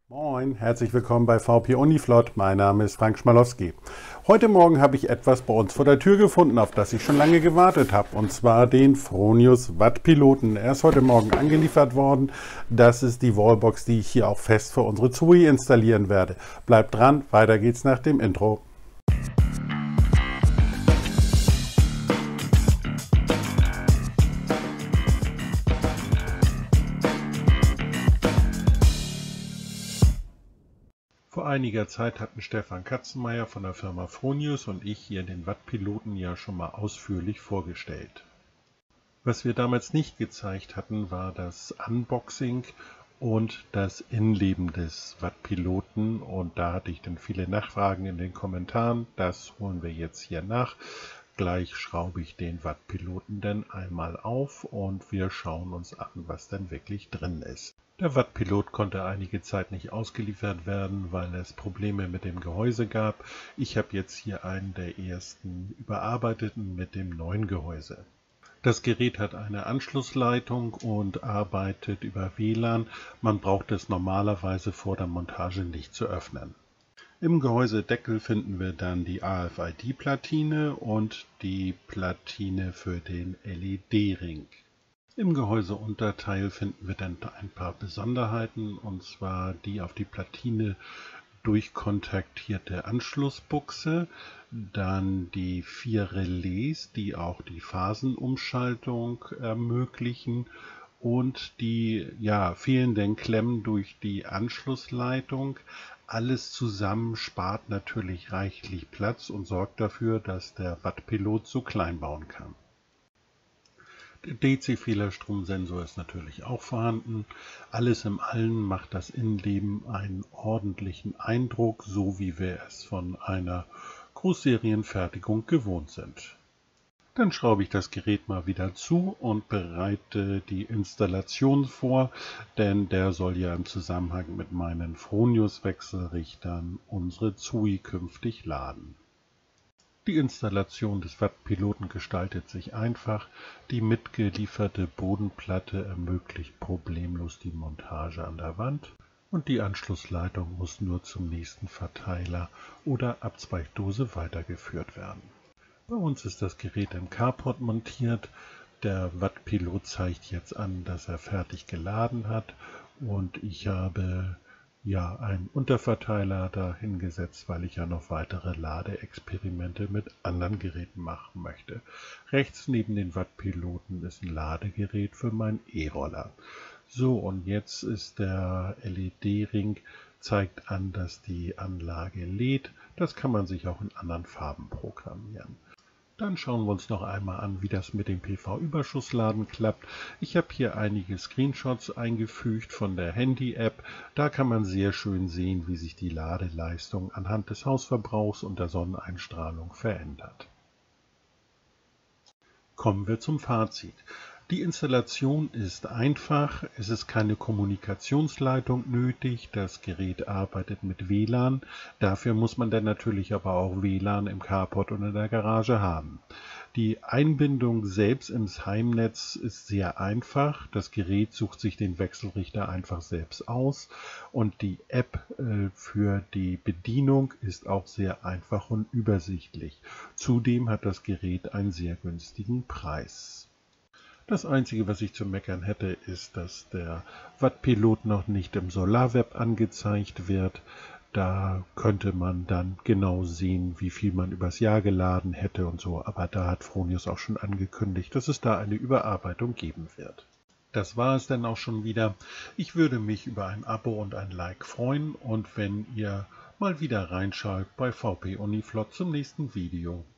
Moin, herzlich willkommen bei VP Uniflot. Mein Name ist Frank Schmalowski. Heute Morgen habe ich etwas bei uns vor der Tür gefunden, auf das ich schon lange gewartet habe, und zwar den Fronius Wattpiloten. Er ist heute Morgen angeliefert worden. Das ist die Wallbox, die ich hier auch fest für unsere ZUI installieren werde. Bleibt dran, weiter geht's nach dem Intro. Vor einiger Zeit hatten Stefan Katzenmeier von der Firma Fronius und ich hier den Wattpiloten ja schon mal ausführlich vorgestellt. Was wir damals nicht gezeigt hatten, war das Unboxing und das Innenleben des Wattpiloten, und da hatte ich dann viele Nachfragen in den Kommentaren. Das holen wir jetzt hier nach. Gleich schraube ich den Wattpiloten dann einmal auf und wir schauen uns an, was denn wirklich drin ist. Der Wattpilot konnte einige Zeit nicht ausgeliefert werden, weil es Probleme mit dem Gehäuse gab. Ich habe jetzt hier einen der ersten überarbeiteten mit dem neuen Gehäuse. Das Gerät hat eine Anschlussleitung und arbeitet über WLAN. Man braucht es normalerweise vor der Montage nicht zu öffnen. Im Gehäusedeckel finden wir dann die RFID-Platine und die Platine für den LED-Ring. Im Gehäuseunterteil finden wir dann ein paar Besonderheiten, und zwar die auf die Platine durchkontaktierte Anschlussbuchse, dann die 4 Relais, die auch die Phasenumschaltung ermöglichen, und die fehlenden Klemmen durch die Anschlussleitung. Alles zusammen spart natürlich reichlich Platz und sorgt dafür, dass der Wattpilot so klein bauen kann. Der DC-Fehlerstromsensor ist natürlich auch vorhanden. Alles in allem macht das Innenleben einen ordentlichen Eindruck, so wie wir es von einer Großserienfertigung gewohnt sind. Dann schraube ich das Gerät mal wieder zu und bereite die Installation vor, denn der soll ja im Zusammenhang mit meinen Fronius-Wechselrichtern unsere ZUI künftig laden. Die Installation des Wattpiloten gestaltet sich einfach. Die mitgelieferte Bodenplatte ermöglicht problemlos die Montage an der Wand und die Anschlussleitung muss nur zum nächsten Verteiler oder Abzweigdose weitergeführt werden. Bei uns ist das Gerät im Carport montiert. Der Wattpilot zeigt jetzt an, dass er fertig geladen hat, und ich habe einen Unterverteiler da hingesetzt, weil ich ja noch weitere Ladeexperimente mit anderen Geräten machen möchte. Rechts neben den Wattpiloten ist ein Ladegerät für meinen E-Roller. So, und jetzt ist der LED-Ring, zeigt an, dass die Anlage lädt. Das kann man sich auch in anderen Farben programmieren. Dann schauen wir uns noch einmal an, wie das mit dem PV-Überschussladen klappt. Ich habe hier einige Screenshots eingefügt von der Handy-App. Da kann man sehr schön sehen, wie sich die Ladeleistung anhand des Hausverbrauchs und der Sonneneinstrahlung verändert. Kommen wir zum Fazit. Die Installation ist einfach, es ist keine Kommunikationsleitung nötig, das Gerät arbeitet mit WLAN, dafür muss man dann natürlich aber auch WLAN im Carport und in der Garage haben. Die Einbindung selbst ins Heimnetz ist sehr einfach, das Gerät sucht sich den Wechselrichter einfach selbst aus, und die App für die Bedienung ist auch sehr einfach und übersichtlich. Zudem hat das Gerät einen sehr günstigen Preis. Das Einzige, was ich zu meckern hätte, ist, dass der Wattpilot noch nicht im SolarWeb angezeigt wird. Da könnte man dann genau sehen, wie viel man übers Jahr geladen hätte und so. Aber da hat Fronius auch schon angekündigt, dass es da eine Überarbeitung geben wird. Das war es dann auch schon wieder. Ich würde mich über ein Abo und ein Like freuen, und wenn ihr mal wieder reinschaut bei VP Uniflot zum nächsten Video.